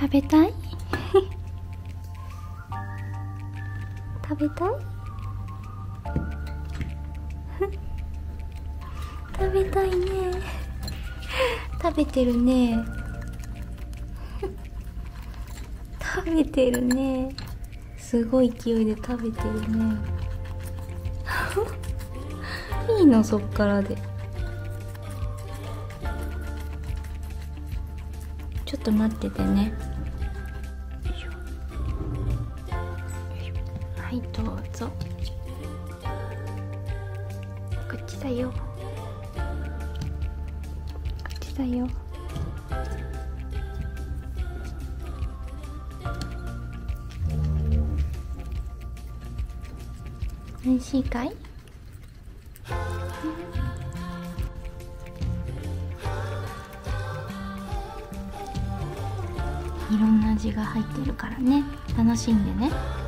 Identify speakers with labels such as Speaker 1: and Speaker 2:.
Speaker 1: 食べたい食べたい食べたいね。食べてるね。食べてるね。すごい勢いで食べてるね。いいの、そっからで。ちょっと待っててね。はい、どうぞ。こっちだよ。こっちだよ。美味しいかい？いろんな味が入ってるからね、楽しんでね。